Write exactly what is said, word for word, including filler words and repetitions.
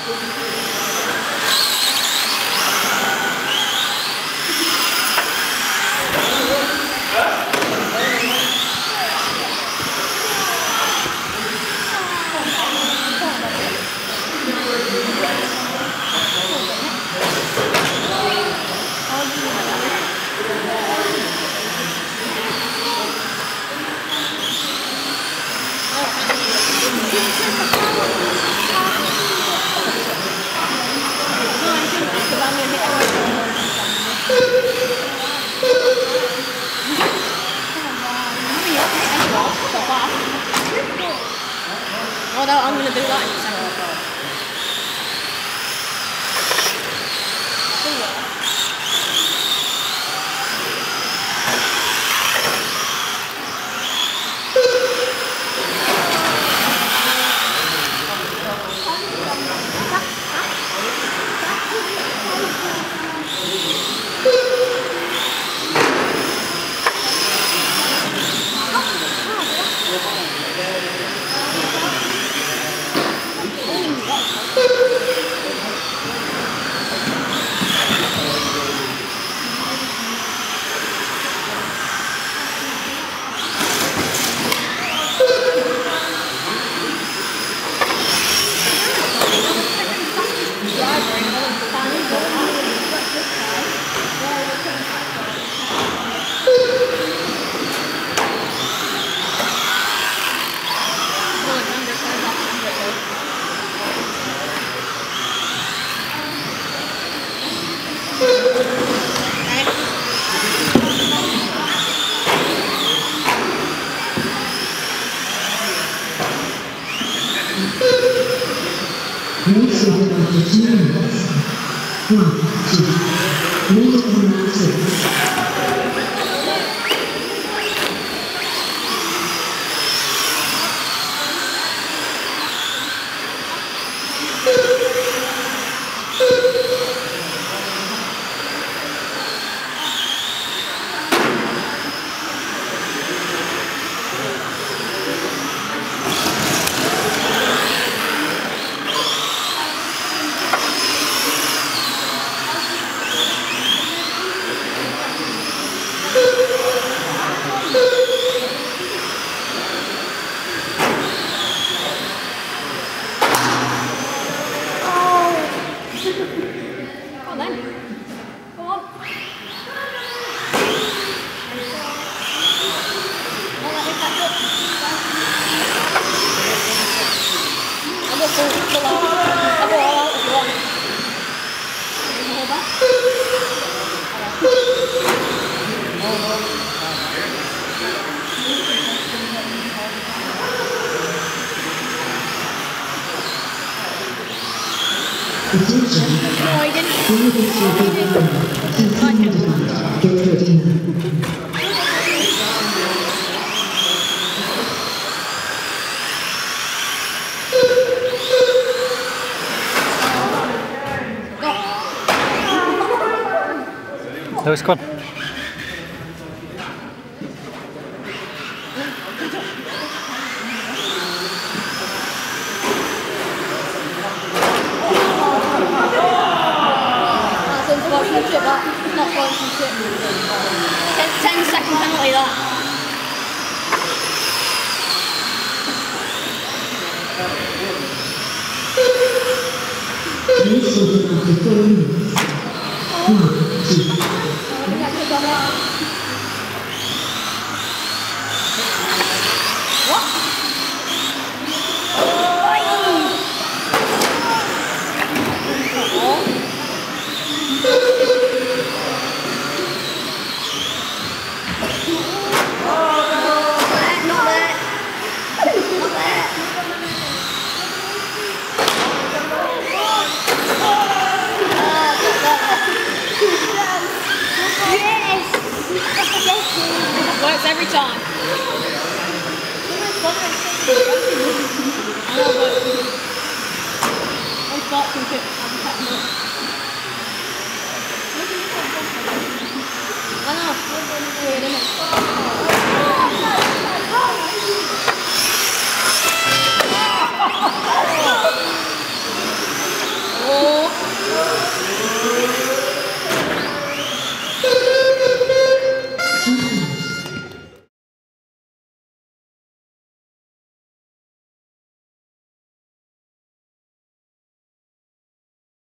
Although I'm going to do that in a second. Race over after two minutes. One, two. Lead on lap six. Come on then. Go on. Don't let me catch up. I'll go full, full out. I'll go all out if you want. Can you hold back? Attention. No, I didn't. Candidates will be welcome. Please notified. Get ready. Lewis, come on. Sportsmanship, that. Not sportsmanship. Ten, ten second penalty, that. Race will be after four minutes. One, two. What? Works every time. I know, but I'm starting to